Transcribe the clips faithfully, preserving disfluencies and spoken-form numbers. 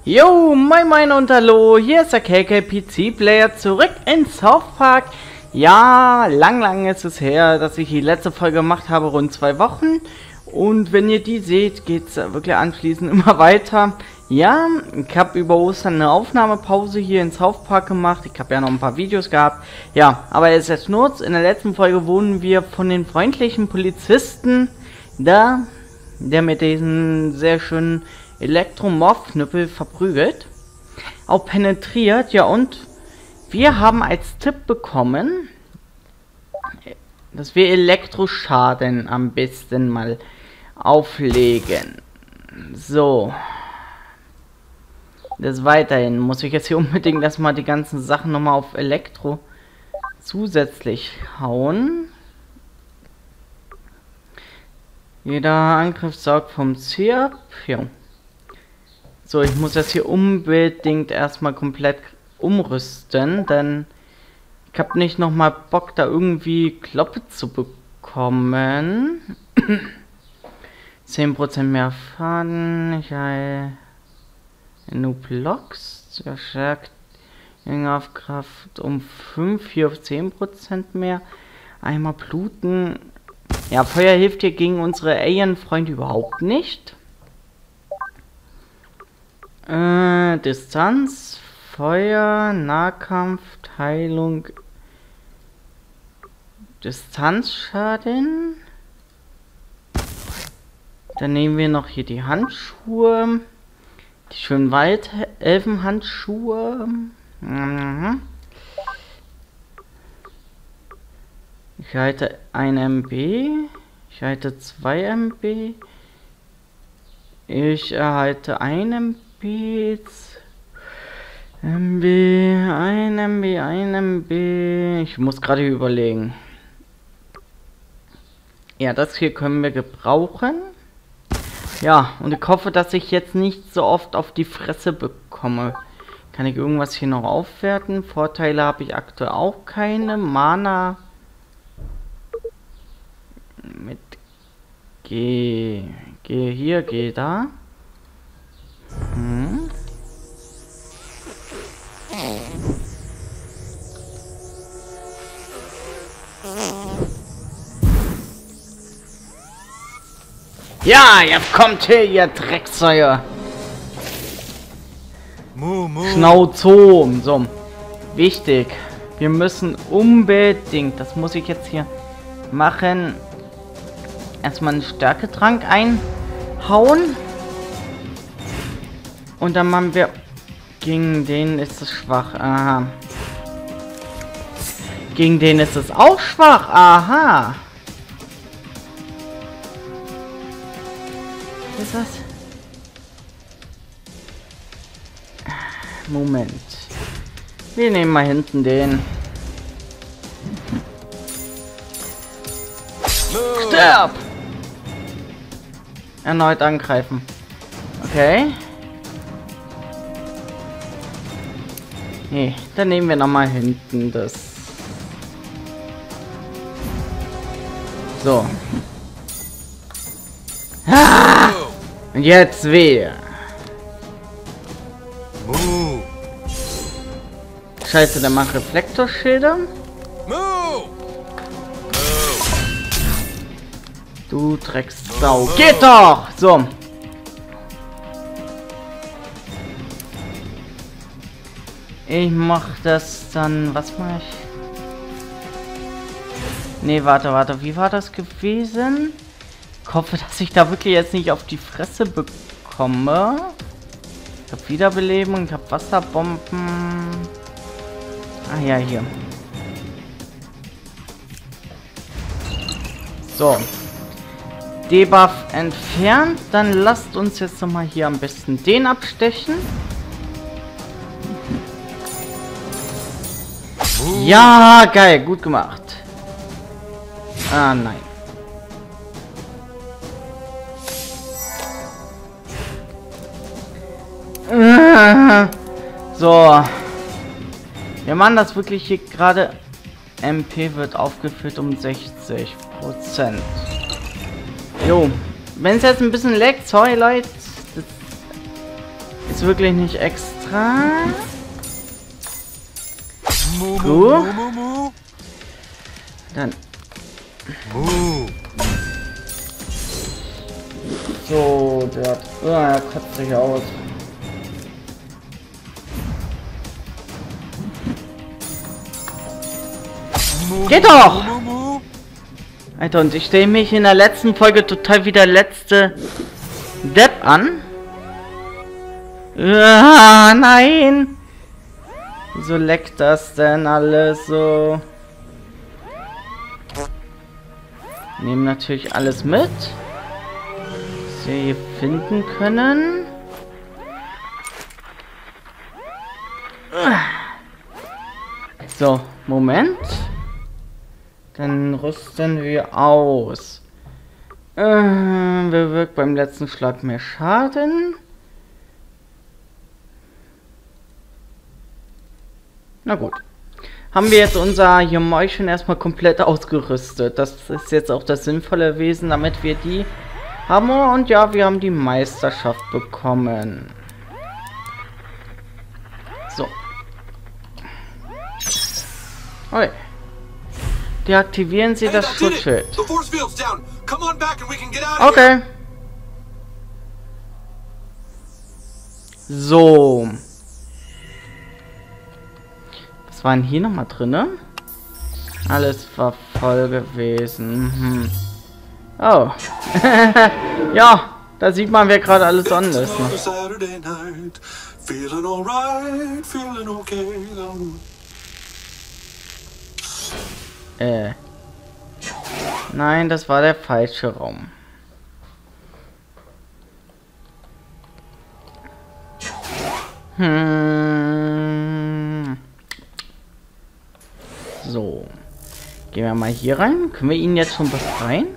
Jo, moin moin und hallo, hier ist der K K P C Player zurück in South Park. Ja, lang lang ist es her, dass ich die letzte Folge gemacht habe, rund zwei Wochen. Und wenn ihr die seht, geht es wirklich anschließend immer weiter. Ja, ich habe über Ostern eine Aufnahmepause hier in South Park gemacht. Ich habe ja noch ein paar Videos gehabt. Ja, aber es ist jetzt nur, in der letzten Folge wurden wir von den freundlichen Polizisten da, der mit diesen sehr schönen Elektromorph-Knüppel verprügelt, auch penetriert. Ja, und wir haben als Tipp bekommen, dass wir Elektroschaden am besten mal auflegen. So. Des Weiterhin muss ich jetzt hier unbedingt erstmal die ganzen Sachen nochmal auf Elektro zusätzlich hauen. Jeder Angriff sorgt vom Zirp. Ja. So, ich muss jetzt hier unbedingt erstmal komplett umrüsten, denn ich habe nicht nochmal Bock, da irgendwie Kloppe zu bekommen. zehn Prozent mehr Faden. Ich habe nur Blocks. Verstärkt auf Kraft um fünf, hier auf zehn Prozent mehr. Einmal bluten. Ja, Feuer hilft hier gegen unsere Alien-Freunde überhaupt nicht. Äh, Distanz, Feuer, Nahkampf, Heilung, Distanzschaden. Dann nehmen wir noch hier die Handschuhe, die schönen Waldelfenhandschuhe. Mhm. Ich halte ein M B, ich halte zwei M B, ich erhalte ein M B. M B, ein M B, ein M B. Ich muss gerade überlegen. Ja, das hier können wir gebrauchen. Ja, und ich hoffe, dass ich jetzt nicht so oft auf die Fresse bekomme. Kann ich irgendwas hier noch aufwerten? Vorteile habe ich aktuell auch keine. Mana mit G. G hier, G da. Hm. Ja, jetzt kommt hier, ihr Drecksäue. Schnauzom. So, wichtig. Wir müssen unbedingt, das muss ich jetzt hier machen, erstmal einen Stärketrank einhauen. Und dann machen wir... Gegen den ist es schwach. Aha. Gegen den ist es auch schwach. Aha. Was ist das? Moment. Wir nehmen mal hinten den. Stirb! Erneut angreifen. Okay. Nee, dann nehmen wir noch mal hinten das. So. Ah! Und jetzt wir. Scheiße, der macht Reflektorschilder. Du Drecksau. Geht doch! So. Ich mach das dann... Was mache ich? Nee, warte, warte. Wie war das gewesen? Ich hoffe, dass ich da wirklich jetzt nicht auf die Fresse bekomme. Ich habe Wiederbelebung, ich habe Wasserbomben. Ah ja, hier. So. Debuff entfernt. Dann lasst uns jetzt noch mal hier am besten den abstechen. Ja, geil, gut gemacht. Ah, nein. So. Wir machen das wirklich hier gerade. M P wird aufgefüllt um sechzig Prozent. Jo. Wenn es jetzt ein bisschen leckt, sorry Leute. Das jetzt wirklich nicht extra. Gut. Dann. So, der hat. Oh, er kotzt sich aus. Geht doch! Alter, und ich stehe mich in der letzten Folge total wie der letzte Depp an. Ah, nein! Wieso leckt das denn alles so? Nehmen natürlich alles mit, was wir hier finden können. So, Moment. Dann rüsten wir aus. Äh, bewirkt beim letzten Schlag mehr Schaden. Na gut. Haben wir jetzt unser Gemäuschen erstmal komplett ausgerüstet. Das ist jetzt auch das sinnvolle Wesen, damit wir die haben. Und ja, wir haben die Meisterschaft bekommen. So. Okay. Deaktivieren Sie das Schutzschild. Okay. So. Was war denn hier nochmal drin? Alles war voll gewesen. Hm. Oh. Ja, da sieht man, wer gerade alles on ist. Ne? Äh. Nein, das war der falsche Raum. Hm. So. Gehen wir mal hier rein. Können wir ihn jetzt schon befreien?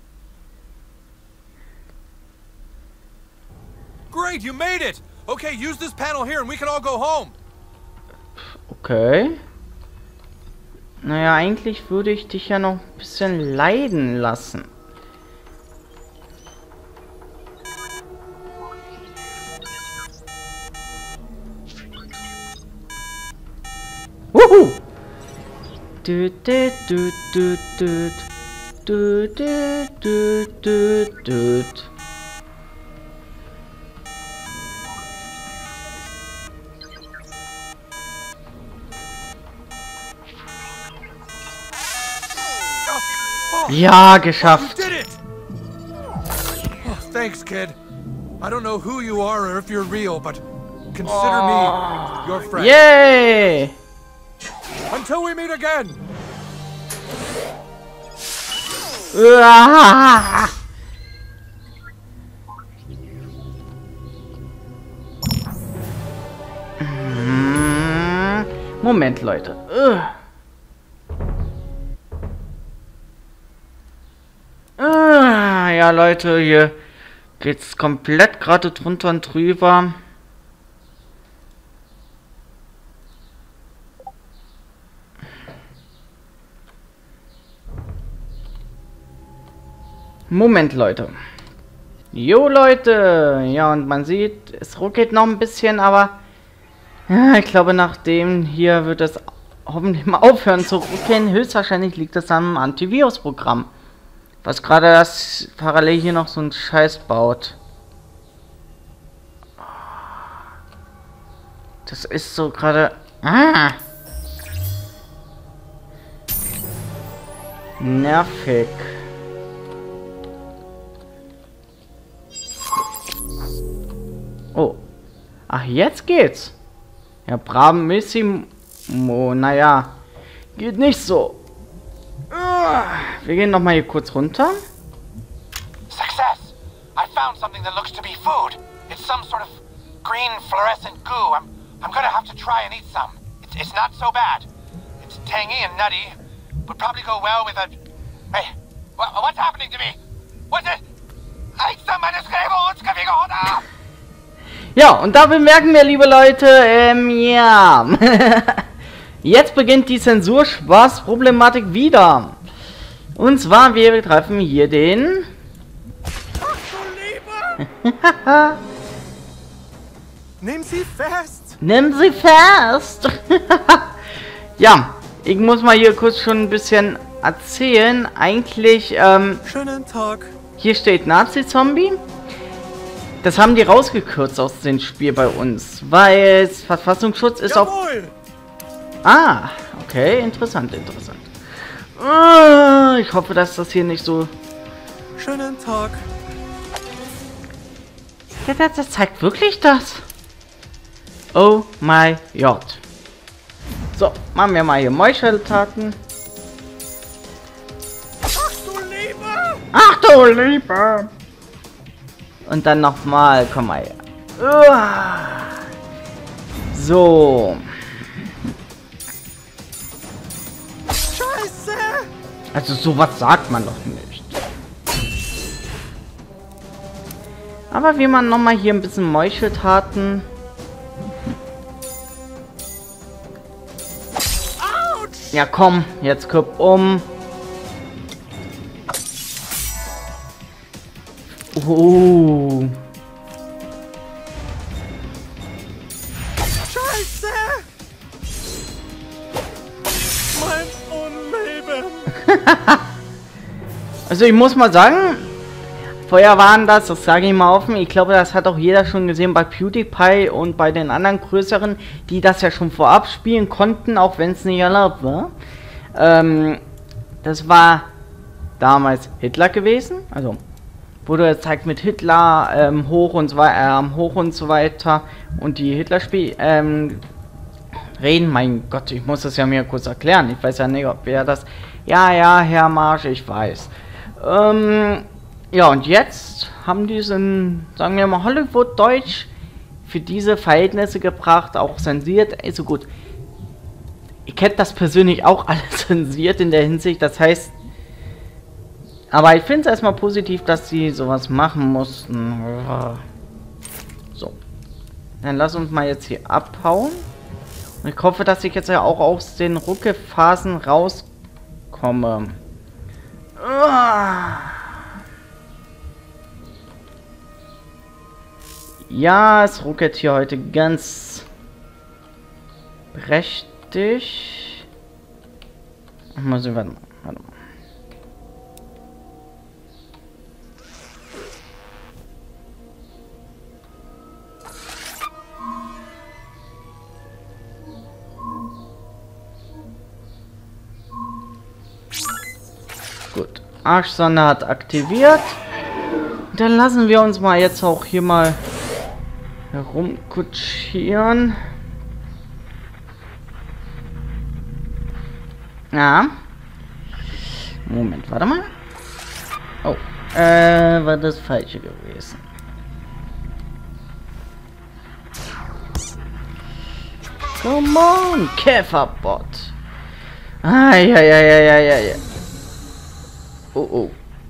Great, you made it. Okay, use this panel here and we can all go home. Okay. Naja, eigentlich würde ich dich ja noch ein bisschen leiden lassen. Wuhu! Du, du, du, du, du, du, du, du, du, du. Ja, geschafft. Oh, thanks, kid. I don't know who you are or if you're real, but consider me your friend. Yay! Until we meet again. Uah! Moment, Leute. Ugh. Ah, ja, Leute, hier geht's komplett gerade drunter und drüber. Moment, Leute. Jo, Leute. Ja, und man sieht, es ruckelt noch ein bisschen, aber ja, ich glaube, nachdem hier wird es hoffentlich mal aufhören zu ruckeln. Höchstwahrscheinlich liegt es am Antivirus-Programm. Was gerade das parallel hier noch so ein Scheiß baut. Das ist so gerade. Ah! Nervig. Oh. Ach, jetzt geht's. Ja, Bravissimo. Naja. Geht nicht so. Wir gehen noch mal hier kurz runter. Success! I found something that looks to be food. It's some sort of green fluorescent goo. I'm I'm gonna have to try and eat some. It's it's not so bad. It's tangy and nutty. Would probably go well with a. Hey, wh what's happening to me? What's it? Ja, und da bemerken wir, liebe Leute, ähm, ja. Jetzt beginnt die Zensurspaß-Problematik wieder. Und zwar, wir treffen hier den... Nimm sie fest! Nimm sie fest! Ja, ich muss mal hier kurz schon ein bisschen erzählen. Eigentlich, ähm... Schönen Tag. Hier steht Nazi-Zombie. Das haben die rausgekürzt aus dem Spiel bei uns, weil Verfassungsschutz ist auch... Ah, okay, interessant, interessant. Uh, ich hoffe, dass das hier nicht so... Schönen Tag. Das, das, das zeigt wirklich das. Oh my God. So, machen wir mal hier Meucheltaten. Ach du Liebe! Ach du Liebe! Und dann nochmal, komm mal her. Uah. So. Scheiße! Also sowas sagt man doch nicht. Aber wie man nochmal hier ein bisschen Meucheltaten. Ja komm, jetzt kipp um. Oh. Scheiße! Mein Unleben! Also ich muss mal sagen, vorher waren das, das sage ich mal offen, ich glaube, das hat auch jeder schon gesehen bei PewDiePie und bei den anderen größeren, die das ja schon vorab spielen konnten, auch wenn es nicht erlaubt war. Ähm, das war damals Hitler gewesen, also wurde gezeigt mit Hitler ähm, hoch und so weiter, ähm, hoch und so weiter und die Hitler-Spiel ähm, reden. Mein Gott, ich muss das ja mir kurz erklären. Ich weiß ja nicht, ob wer das. Ja, ja, Herr Marsch, ich weiß. Ähm, ja, und jetzt haben die es in, sagen wir mal, Hollywood-Deutsch für diese Verhältnisse gebracht, auch zensiert. Also gut, ich hätte das persönlich auch alles zensiert in der Hinsicht, das heißt, aber ich finde es erstmal positiv, dass sie sowas machen mussten. So, dann lass uns mal jetzt hier abhauen. Und ich hoffe, dass ich jetzt ja auch aus den Ruckephasen rauskomme. Ja, es ruckelt hier heute ganz prächtig. Mal sehen, warte mal, warte mal. Gut, Arschsonne hat aktiviert. Dann lassen wir uns mal jetzt auch hier mal herumkutschieren. Ja. Moment, warte mal. Oh, äh, war das Falsche gewesen. Come on, Käferbot. Ah, ja, ja, ja, ja, ja, ja. Oh, oh.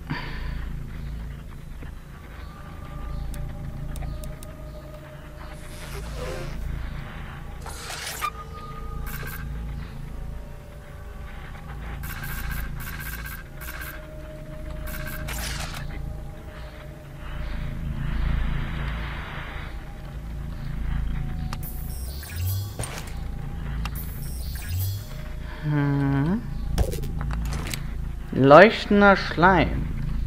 Hm. Leuchtender Schleim.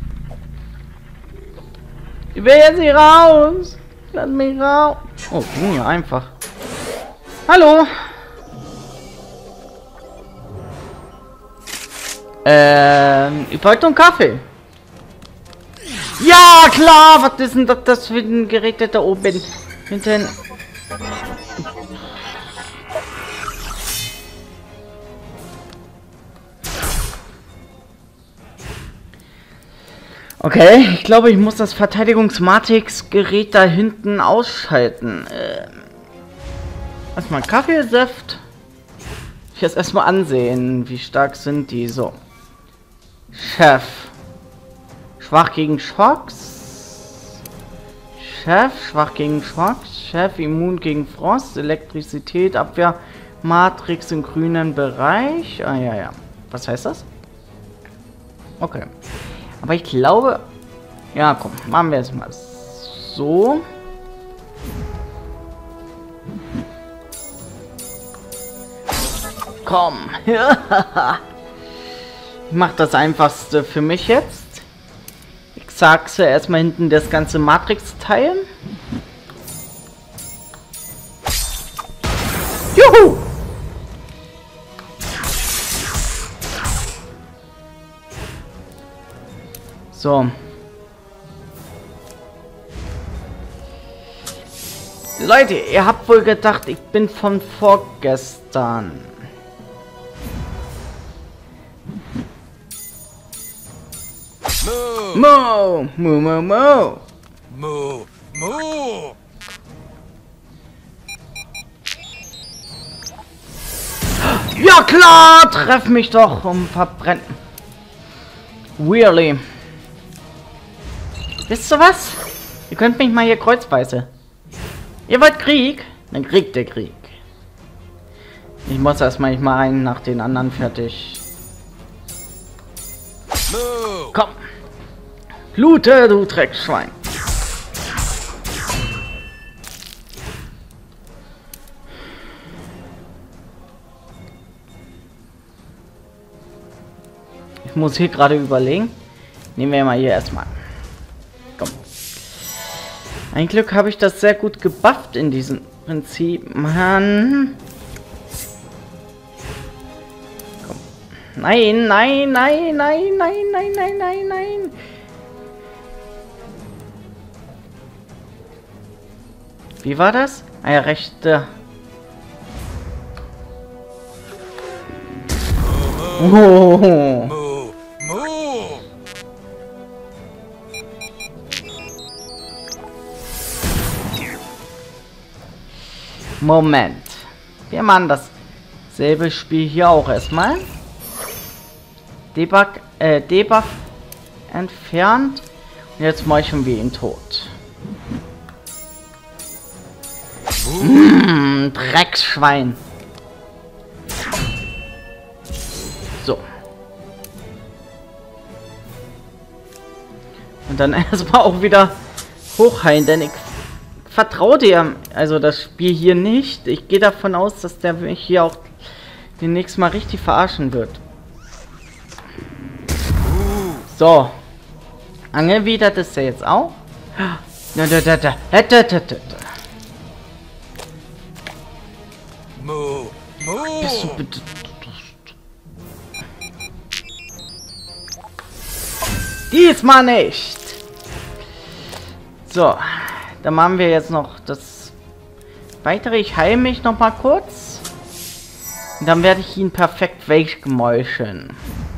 Ich will jetzt hier raus. Lass mich raus. Oh, ging ja einfach. Hallo. Ähm, ich wollte einen Kaffee. Ja, klar. Was ist denn das, das für ein Gerät, das da oben hinten? Okay, ich glaube, ich muss das Verteidigungsmatrix-Gerät da hinten ausschalten. Äh, erstmal Kaffeesaft. Ich jetzt erstmal ansehen, wie stark sind die. So. Chef. Schwach gegen Schocks. Chef, schwach gegen Schocks. Chef, immun gegen Frost. Elektrizität, Abwehr, Matrix im grünen Bereich. Ah, ja, ja. Was heißt das? Okay. Aber ich glaube... Ja, komm, machen wir es mal so. Komm. Ich mach das Einfachste für mich jetzt. Ich sag's ja erstmal hinten das ganze Matrix-Teil. Juhu! So. Leute, ihr habt wohl gedacht, ich bin von vorgestern. Mo! Mo, mo, mo! Moo! Moo! Ja klar! Treff mich doch um verbrennen. Really? Wisst ihr was? Ihr könnt mich mal hier kreuzweise. Ihr wollt Krieg? Dann kriegt der Krieg. Ich muss erstmal nicht mal einen nach den anderen fertig. Moo! Komm! Blute, du Dreckschwein! Ich muss hier gerade überlegen. Nehmen wir mal hier erstmal. Komm. Ein Glück habe ich das sehr gut gebufft in diesem Prinzip. Mann. Komm. Nein, nein, nein, nein, nein, nein, nein, nein, nein. Wie war das? Ah ja, rechte. Oh. Moo! Moo! Moment. Wir machen dasselbe Spiel hier auch erstmal. Debug, äh, Debuff entfernt. Und jetzt meucheln wir ihn tot. Mmh, Drecksschwein. So. Und dann erstmal auch wieder hochheilen, denn ich vertraue dir, also das Spiel hier nicht. Ich gehe davon aus, dass der mich hier auch demnächst mal richtig verarschen wird. So. Angewidert ist er jetzt auch. Da, da, da, da, da, da, da, da. Moo! Moo! Bist du bitte... Diesmal nicht! So, dann machen wir jetzt noch das weitere. Ich heile mich noch mal kurz. Und dann werde ich ihn perfekt weggemeucheln.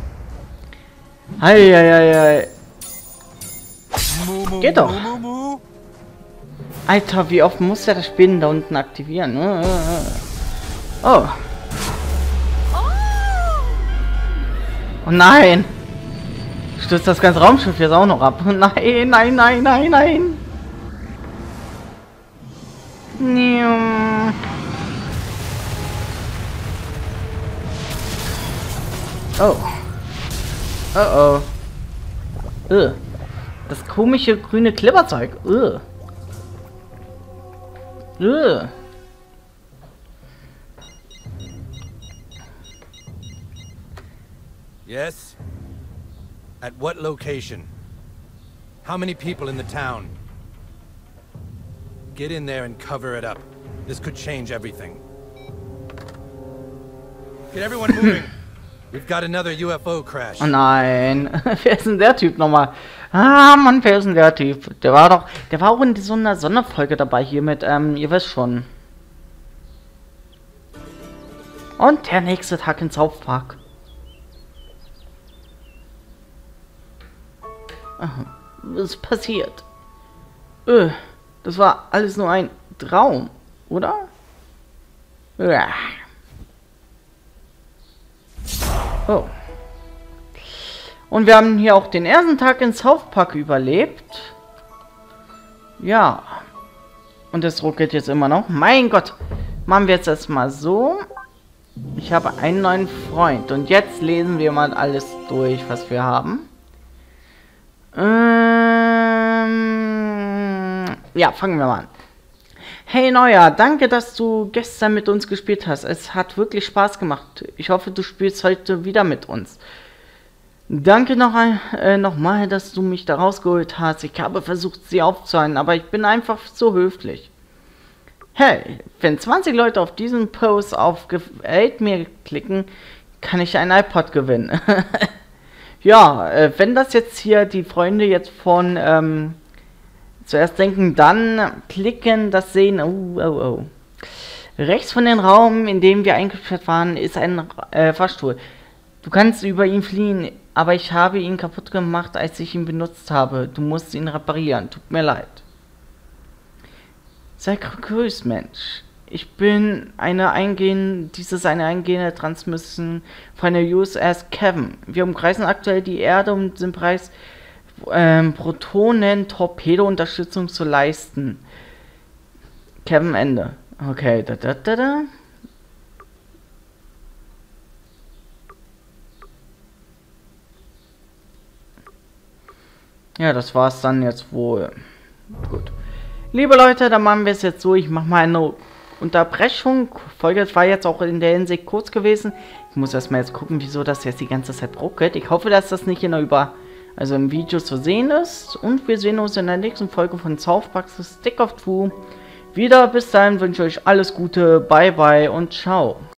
Hei, hei, hei, hei. Moo, moo, Geht doch. moo, moo, moo. Alter, wie oft muss er das Spinnen da unten aktivieren? Oh. Oh nein! Stürzt das ganze Raumschiff jetzt auch noch ab? Nein, nein, nein, nein, nein! Oh. Oh oh. Ugh. Das komische grüne Klipperzeug. Ugh. Ugh. Yes? At what location? How many people in the town? Get in there and cover it up. This could change everything. Get everyone moving. We've got another U F O crash. Oh nein. Wer ist denn der Typ nochmal? Ah, Mann, wer ist denn der Typ? Der war doch, der war auch in so einer Sonderfolge dabei hier mit, ähm, ihr wisst schon. Und der nächste Tag in South Park. Aha, was ist passiert? Öh, das war alles nur ein Traum, oder? Ja. Oh. Und wir haben hier auch den ersten Tag in South Park überlebt. Ja. Und das ruckelt jetzt immer noch. Mein Gott. Machen wir jetzt erstmal so. Ich habe einen neuen Freund. Und jetzt lesen wir mal alles durch, was wir haben. Ähm, ja, fangen wir mal an. Hey Neuer, danke, dass du gestern mit uns gespielt hast. Es hat wirklich Spaß gemacht. Ich hoffe, du spielst heute wieder mit uns. Danke noch ein, äh, nochmal, dass du mich da rausgeholt hast. Ich habe versucht, sie aufzuhalten, aber ich bin einfach so höflich. Hey, wenn zwanzig Leute auf diesen Post auf Gefällt mir klicken, kann ich ein iPod gewinnen. Ja, äh, wenn das jetzt hier die Freunde jetzt von ähm, zuerst denken, dann klicken, das sehen. Oh, oh, oh. Rechts von dem Raum, in dem wir eingesperrt waren, ist ein äh, Fahrstuhl. Du kannst über ihn fliehen, aber ich habe ihn kaputt gemacht, als ich ihn benutzt habe. Du musst ihn reparieren. Tut mir leid. Sei gegrüßt, Mensch. Ich bin eine eingehende, dies ist eine eingehende Transmission von der U S S Kevin. Wir umkreisen aktuell die Erde und sind bereit, ähm, Protonen-Torpedo-Unterstützung zu leisten. Kevin Ende. Okay, da da da da. Ja, das war's dann jetzt wohl. Gut. Liebe Leute, dann machen wir es jetzt so. Ich mache mal eine Unterbrechung. Folge war jetzt auch in der Hinsicht kurz gewesen. Ich muss erstmal jetzt gucken, wieso das jetzt die ganze Zeit ruckelt. Ich hoffe, dass das nicht in der über, also im Video zu sehen ist. Und wir sehen uns in der nächsten Folge von South Park Stick of Truth wieder. Bis dahin wünsche ich euch alles Gute. Bye bye und ciao.